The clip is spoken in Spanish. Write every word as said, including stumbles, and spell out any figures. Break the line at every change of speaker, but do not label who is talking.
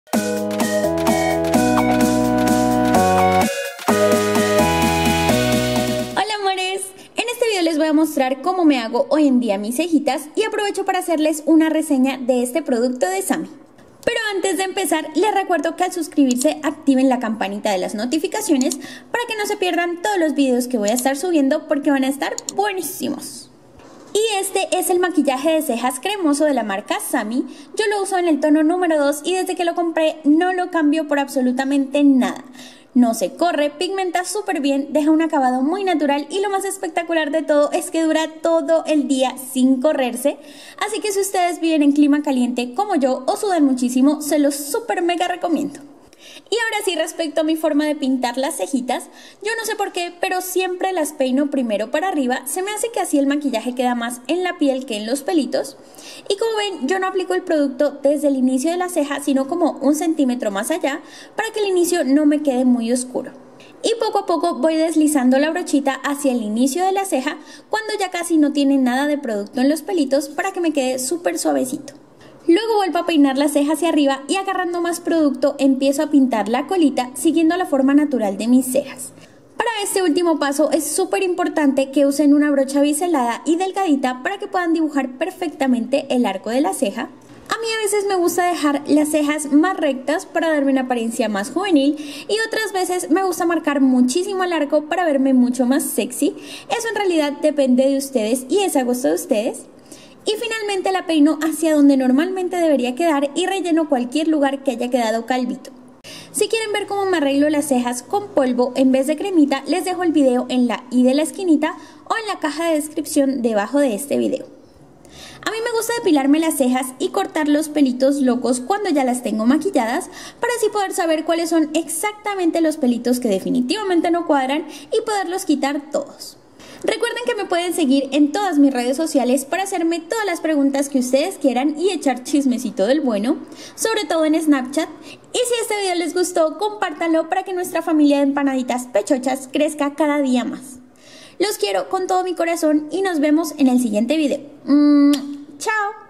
Les voy a mostrar cómo me hago hoy en día mis cejitas y aprovecho para hacerles una reseña de este producto de Sami. Pero antes de empezar, les recuerdo que al suscribirse activen la campanita de las notificaciones para que no se pierdan todos los videos que voy a estar subiendo porque van a estar buenísimos. Y este es el maquillaje de cejas cremoso de la marca Sami. Yo lo uso en el tono número dos y desde que lo compré no lo cambio por absolutamente nada. No se corre, pigmenta súper bien, deja un acabado muy natural y lo más espectacular de todo es que dura todo el día sin correrse. Así que si ustedes viven en clima caliente como yo o sudan muchísimo, se los súper mega recomiendo. Y ahora sí, respecto a mi forma de pintar las cejitas, yo no sé por qué, pero siempre las peino primero para arriba. Se me hace que así el maquillaje queda más en la piel que en los pelitos. Y como ven, yo no aplico el producto desde el inicio de la ceja, sino como un centímetro más allá, para que el inicio no me quede muy oscuro. Y poco a poco voy deslizando la brochita hacia el inicio de la ceja, cuando ya casi no tiene nada de producto en los pelitos, para que me quede súper suavecito. Luego vuelvo a peinar la ceja hacia arriba y agarrando más producto empiezo a pintar la colita siguiendo la forma natural de mis cejas. Para este último paso es súper importante que usen una brocha biselada y delgadita para que puedan dibujar perfectamente el arco de la ceja. A mí a veces me gusta dejar las cejas más rectas para darme una apariencia más juvenil y otras veces me gusta marcar muchísimo el arco para verme mucho más sexy. Eso en realidad depende de ustedes y es a gusto de ustedes. Y finalmente la peino hacia donde normalmente debería quedar y relleno cualquier lugar que haya quedado calvito. Si quieren ver cómo me arreglo las cejas con polvo en vez de cremita, les dejo el video en la i de la esquinita o en la caja de descripción debajo de este video. A mí me gusta depilarme las cejas y cortar los pelitos locos cuando ya las tengo maquilladas para así poder saber cuáles son exactamente los pelitos que definitivamente no cuadran y poderlos quitar todos. Recuerden que me pueden seguir en todas mis redes sociales para hacerme todas las preguntas que ustedes quieran y echar chismecito del bueno, sobre todo en Snapchat. Y si este video les gustó, compártanlo para que nuestra familia de empanaditas pechochas crezca cada día más. Los quiero con todo mi corazón y nos vemos en el siguiente video. ¡Chao!